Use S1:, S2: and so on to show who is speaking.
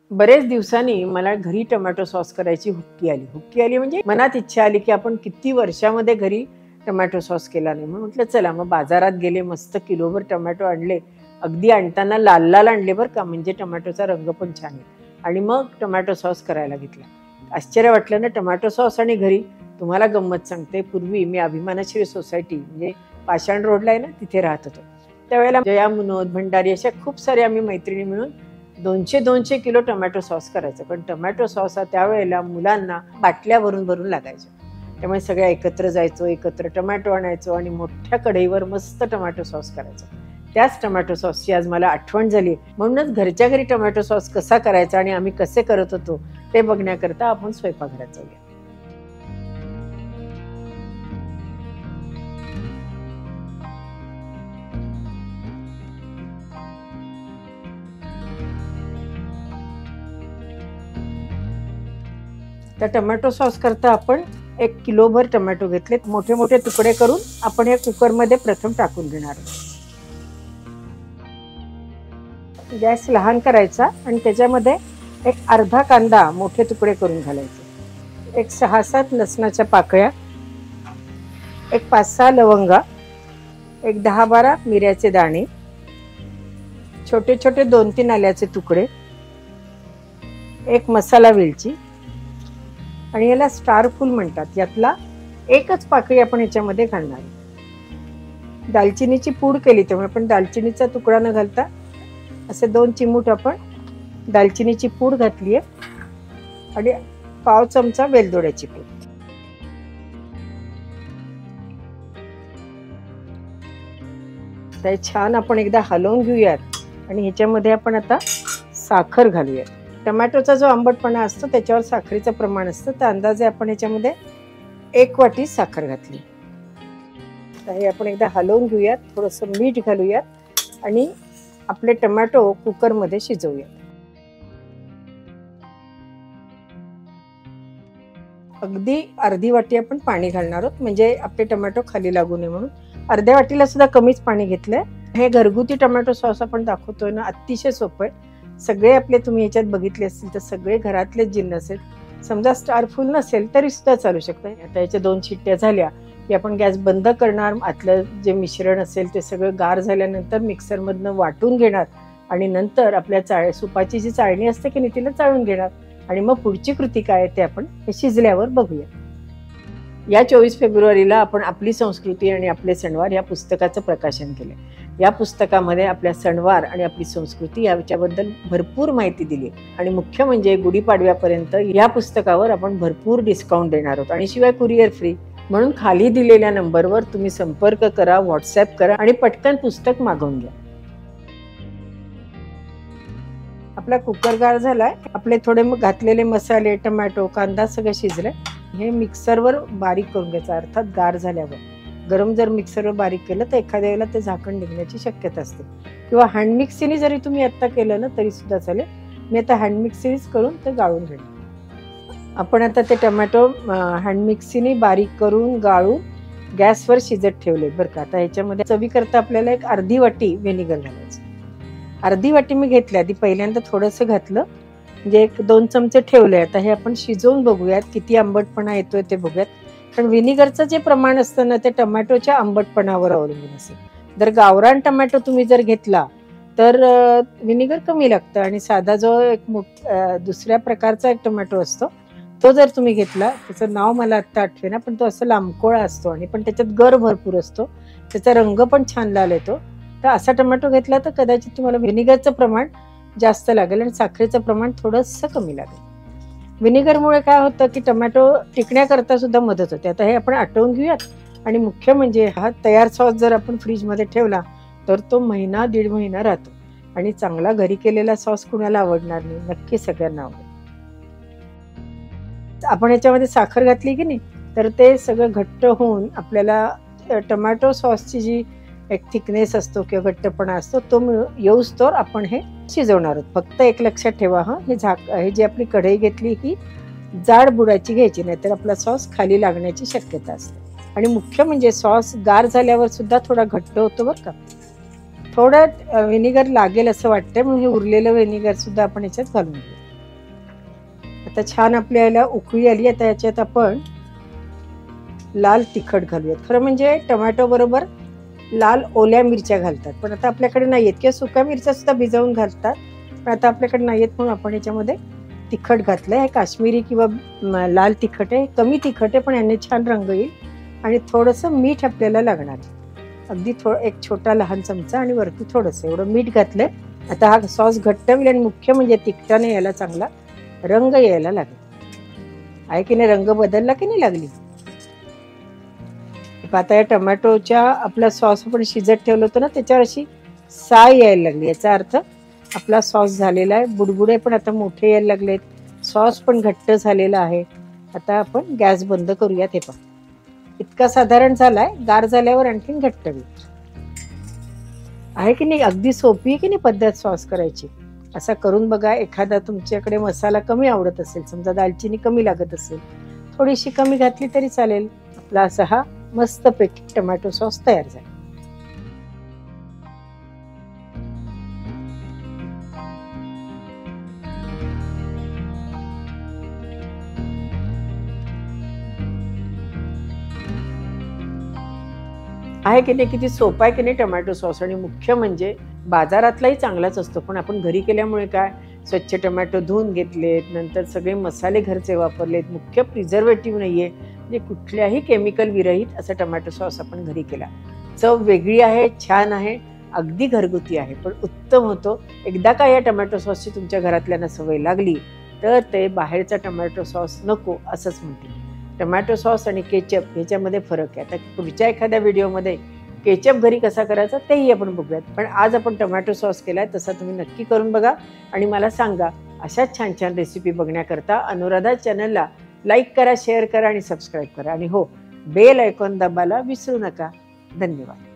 S1: बरेच दिवसांनी मला घरी टोमॅटो सॉस करायची हुक्की आली म्हणजे मनात इच्छा आली की आपण किती वर्षामध्ये घरी टोमॅटो सॉस केला नाही. म्हणून म्हटलं चला मग बाजारात गेले, मस्त किलोभर टोमॅटो आणले. अगदी आणताना लाल लाल आणले बरं का, म्हणजे टोमॅटोचा रंग पण छान आहे. आणि मग टोमॅटो सॉस करायला घेतला. आश्चर्य वाटलं ना टोमॅटो सॉस आणि घरी. तुम्हाला गंमत सांगते, पूर्वी मी अभिमानाश्री सोसायटी म्हणजे पाषाण रोडला आहे ना, तिथे राहत होतो. त्यावेळेला जया, मुनोद, भंडारी अशा खूप साऱ्या आम्ही मैत्रिणी मिळून 200 किलो टोमॅटो सॉस करायचं. पण टोमॅटो सॉस हा त्यावेळेला मुलांना बाटल्या भरून भरून लागायच्या. त्यामुळे सगळ्या एकत्र जायचो, एकत्र टोमॅटो आणायचो आणि मोठ्या कढईवर मस्त टोमॅटो सॉस करायचो. त्याच टोमॅटो सॉसची आज मला आठवण झाली. म्हणूनच घरच्या घरी टोमॅटो सॉस कसा करायचा आणि आम्ही कसे करत होतो ते बघण्याकरता आपण स्वयंपाकघरात जाऊया. तर टोमॅटो सॉस करता आपण 1 किलोभर टोमॅटो घेतलेत. मोठे मोठे तुकडे करून आपण हे कुकरमध्ये प्रथम टाकून घेणार. गॅस लहान करायचा आणि त्याच्यामध्ये एक अर्धा कांदा मोठे तुकडे करून घालायचे, एक 6-7 लसणाच्या पाकळ्या, एक 5-6 लवंगा, एक 10-12 मिऱ्याचे दाणे, छोटे छोटे 2-3 आल्याचे तुकडे, एक मसाला वेलची आणि याला स्टार फूल म्हणतात. यातला एकच पाकळी आपण याच्यामध्ये घालणार. दालचिनीची पूड केली त्यामुळे आपण दालचिनीचा तुकडा न घालता असे 2 चिमूट आपण दालचिनीची पूड घातली आहे आणि 1/2 चमचा वेलदोड्याची पूड. ते छान आपण एकदा हलवून घेऊयात आणि ह्याच्यामध्ये आपण आता साखर घालूयात. टोमॅटोचा जो आंबटपणा असतो त्याच्यावर साखरेचं प्रमाण असतं, तर अंदाजे आपण याच्यामध्ये 1 वाटी साखर घातली. तर हे आपण एकदा हलवून घेऊयात, थोडंसं मीठ घालूयात आणि आपले टोमॅटो कुकरमध्ये शिजवूयात. अगदी अर्धी वाटी आपण पाणी घालणार आहोत, म्हणजे आपले टोमॅटो खाली लागू नये म्हणून. अर्ध्या वाटीला सुद्धा कमीच पाणी घेतलंय. हे घरगुती टोमॅटो सॉस आपण दाखवतोय ना, अतिशय सोपं आहे. सगळे आपले तुम्ही याच्यात बघितले असतील तर सगळे घरातलेच जिन्नस आहेत. समजा स्टार फुल नसेल तरी सुद्धा चालू शकतं. आता याच्या 2 शिट्ट्या झाल्या की आपण गॅस बंद करणार. आतलं जे मिश्रण असेल ते सगळं गार झाल्यानंतर मिक्सरमधनं वाटून घेणार आणि नंतर आपल्या सुपाची जी चाळणी असते की नाही तिला चाळून घेणार. आणि मग पुढची कृती काय आहे ते आपण हे शिजल्यावर बघूया. या 24 फेब्रुवारीला आपण आपली संस्कृती आणि आपले सणवार या पुस्तकाचं प्रकाशन केलं. या पुस्तकामध्ये आपल्या सणवार आणि आपली संस्कृती याच्याबद्दल भरपूर माहिती दिली आणि मुख्य म्हणजे गुढीपाडव्यापर्यंत या पुस्तकावर आपण भरपूर डिस्काउंट देणार आहोत आणि शिवाय कुरिअर फ्री. म्हणून खाली दिलेल्या नंबरवर तुम्ही संपर्क करा, व्हॉट्सअप करा आणि पटकन पुस्तक मागवून घ्या. आपला कुकर गार झालाय. आपले थोडे घातलेले मसाले, टोमॅटो, कांदा सगळं शिजले. हे मिक्सरवर बारीक करून घ्यायचं, अर्थात गार झाल्यावर. गरम जर मिक्सरवर बारीक केलं तर एखाद्या वेळेला ते झाकण निघण्याची शक्यता असते, किंवा हँड मिक्सीने जरी तुम्ही आत्ता केलं ना तरी सुद्धा चालेल. मी आता हँड मिक्सीनेच करून ते गाळून घेणार. आपण आता ते टोमॅटो हँड मिक्सीने बारीक करून गाळून गॅसवर शिजत ठेवले बरं का. आता ह्याच्यामध्ये चवीकरता आपल्याला एक अर्धी वाटी व्हिनेगर घालायचं. अर्धी वाटी मी घेतली. आधी पहिल्यांदा थोडंसं घातलं, म्हणजे 1-2 चमचे ठेवले. आता हे आपण शिजवून बघूयात किती आंबटपणा येतोय ते बघूयात. पण व्हिनेगरचं जे प्रमाण असतं ना ते टोमॅटोच्या आंबटपणावर अवलंबून असेल. जर गावरान टोमॅटो तुम्ही जर घेतला तर व्हिनेगर कमी लागतं आणि साधा जो एक दुसऱ्या प्रकारचा एक टोमॅटो असतो तो जर तुम्ही घेतला, त्याचं नाव मला आत्ता आठवेना, पण तो असं लांबकोळा असतो आणि पण त्याच्यात गर भरपूर असतो, त्याचा रंग पण छान लाल येतो. तर असा टोमॅटो घेतला तर कदाचित तुम्हाला व्हिनेगरचं प्रमाण जास्त लागेल आणि साखरेचं प्रमाण थोडंसं कमी लागेल. व्हिनेगरमुळे काय होतं की टोमॅटो टिकण्याकरता सुद्धा मदत होते. आता हे आपण आटवून घेऊयात. आणि मुख्य म्हणजे हा तयार सॉस जर आपण फ्रीजमध्ये ठेवला तर तो 1-1.5 महिना राहतो आणि चांगला घरी केलेला सॉस कुणाला आवडणार नाही? नक्की सगळ्यांना आवडेल. आपण याच्यामध्ये साखर घातली की नाही तर ते सगळं घट्ट होऊन आपल्याला टोमॅटो सॉसची जी एक थिकनेस असतो किंवा घट्टपणा असतो तो येऊस्तोवर आपण हे शिजवणार आहोत. फक्त एक लक्षात ठेवा, हे जी आपली कढई घेतली ही जाड बुडाची घ्यायची, नाहीतर आपला सॉस खाली लागण्याची शक्यता असते. आणि मुख्य म्हणजे सॉस गार झाल्यावर सुद्धा थोडा घट्ट होतो बरं का. थोडं व्हिनेगर लागेल असं वाटतंय, म्हणून हे उरलेलं व्हिनेगर सुद्धा आपण याच्यात घालून घेऊ. आता छान आपल्याला उकळी आली. आता याच्यात आपण लाल तिखट घालूयात. खरं म्हणजे टोमॅटो बरोबर लाल ओल्या मिरच्या घालतात, पण आता आपल्याकडे नाहीयेत, किंवा सुक्या मिरच्या सुद्धा भिजवून घालतात, पण आता आपल्याकडे नाहीयेत म्हणून आपण याच्यामध्ये तिखट घातलंय. हे काश्मीरी किंवा लाल तिखट आहे. कमी तिखट आहे, पण याने छान रंग येईल. आणि थोडंसं मीठ आपल्याला लागणार, अगदी एक छोटा लहान चमचा, आणि वरती थोडंसं एवढं मीठ घातलंय. आता हा सॉस घट्ट होईल आणि मुख्य म्हणजे तिखटाने याला चांगला रंग यायला लागेल. आहे की नाही, रंग बदलला की नाही लागली. आता या टोमॅटोच्या आपला सॉस आपण शिजत ठेवलं होतं ना, त्याच्यावर अशी साय यायला लागली. याचा अर्थ आपला सॉस झालेला आहे. बुडबुडे पण आता मोठे यायला लागलेत. सॉस पण घट्ट झालेला आहे. आता आपण गॅस बंद करूयात. हे पण इतका साधारण झालाय. गार झाल्यावर आणखीन घट्ट होईल. आहे की नाही, अगदी सोपी आहे की नाही पद्धत सॉस करायची. असा करून बघा. एखादा तुमच्याकडे मसाला कमी आवडत असेल, समजा दालचिनी कमी लागत असेल, थोडीशी कमी घातली तरी चालेल. आपला असा हा मस्तपैकी टोमॅटो सॉस तयार झाला. आहे की नाही, किती सोपा आहे की नाही टोमॅटो सॉस. आणि मुख्य म्हणजे बाजारातलाही चांगलाच असतो, पण आपण घरी केल्यामुळे काय, स्वच्छ टोमॅटो धुवून घेतलेत, नंतर सगळे मसाले घरचे वापरलेत, मुख्य प्रिझर्वेटिव्ह नाहीये, म्हणजे कुठल्याही केमिकल विरहित असा टोमॅटो सॉस आपण घरी केला. चव वेगळी आहे, छान आहे, अगदी घरगुती आहे, पण उत्तम होतो. एकदा का या टोमॅटो सॉसची तुमच्या घरातल्यांना सवय लागली तर ते बाहेरचा टोमॅटो सॉस नको असंच म्हणतील. टोमॅटो सॉस आणि केचप ह्याच्यामध्ये फरक आहे. आता पुढच्या एखाद्या व्हिडिओमध्ये केचप घरी कसा करायचा तेही आपण बघूयात, पण आज आपण टोमॅटो सॉस केलाय, तसा तुम्ही नक्की करून बघा आणि मला सांगा. अशाच छान छान रेसिपी बघण्याकरता अनुराधा चॅनलला लाईक करा, शेअर करा आणि सबस्क्राईब करा. आणि हो, बेल आयकॉन दाबायला विसरू नका. धन्यवाद.